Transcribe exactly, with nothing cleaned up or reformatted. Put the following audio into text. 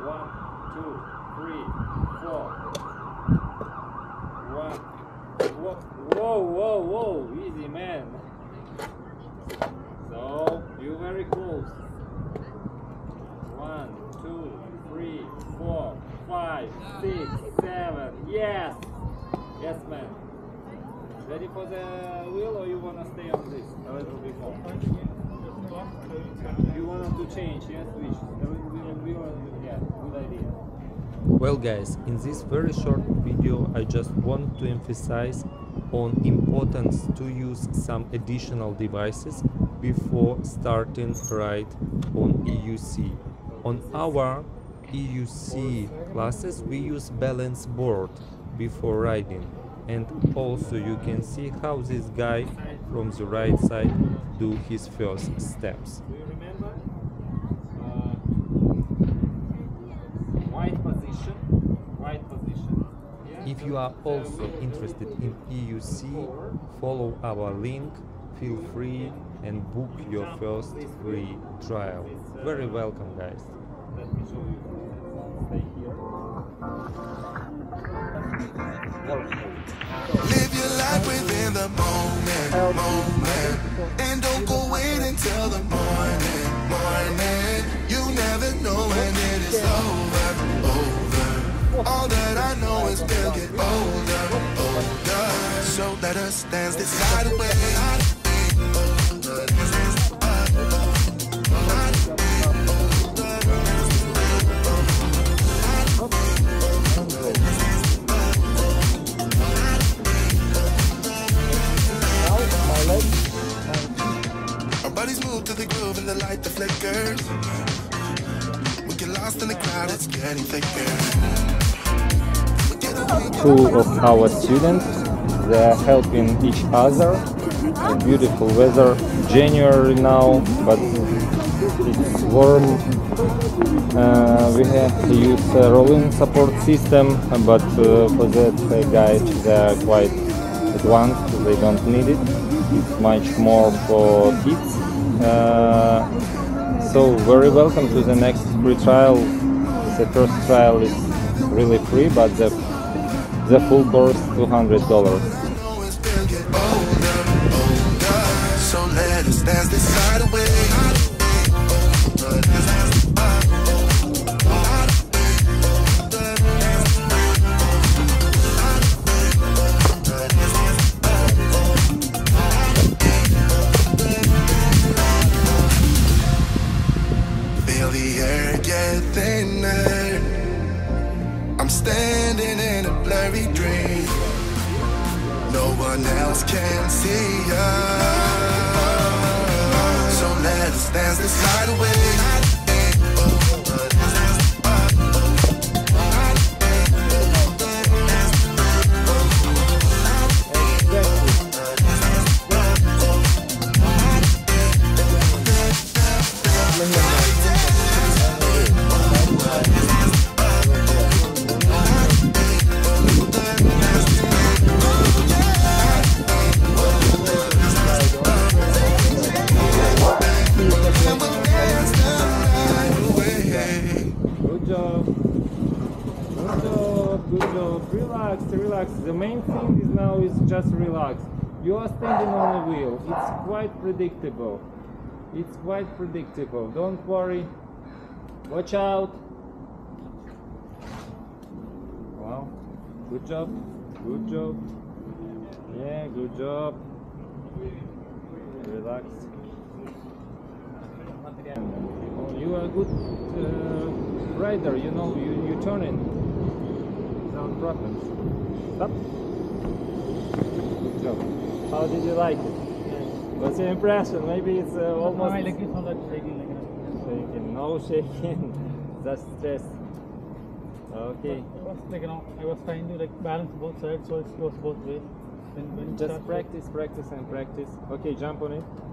One, two, three, four. One. Whoa, whoa, whoa, easy man. So, you're very close. One, two, three, four, five, six, seven. Yes! Yes, man. Ready for the wheel, or you wanna stay on this a little bit more? You want to change, yes, switch. The wheel, wheel, yeah, good idea. Well guys, in this very short video I just want to emphasize on importance to use some additional devices before starting ride on E U C. On our E U C classes we use balance board before riding, and also you can see how this guy from the right side do his first steps. Do you remember? Uh, white position, white position. Yeah? If you are also interested in E U C, follow our link, feel free and book your first free trial. Very welcome guys. Let me show you. Stay here. Live your life within the moment, moment, and don't go wait until the morning, morning. You never know when it is over, over. All that I know is we'll get older, older. So let us dance this side away. To the groove and the light that flickers. We get lost in the crowd, it's getting thicker. Two of our students, they are helping each other. A beautiful weather, January now, but it's warm. Uh, we have to use a rolling support system, but uh, for that uh, guys they are quite advanced, they don't need it. It's much more for kids. Uh, so very welcome to the next free trial. The first trial is really free, but the the full course two hundred dollars. So let us dance this side away. I'm standing in a blurry dream. No one else can see us. So let's dance this night away. Relax, relax. The main thing is now is just relax. You are standing on a wheel. It's quite predictable. It's quite predictable. Don't worry. Watch out. Wow. Good job. Good job. Yeah, good job. Relax. You are a good uh, rider. You know, you you turn it. No problems. Stop. Good job. How did you like it? Yeah. What's your impression? Maybe it's uh, almost... No, I like it on that shaking. Like shaking. No shaking. Just stress. Okay. I was like, you know, I was trying to like balance both sides, so it goes both ways. When, when Just practice, practice, and practice. Okay, jump on it.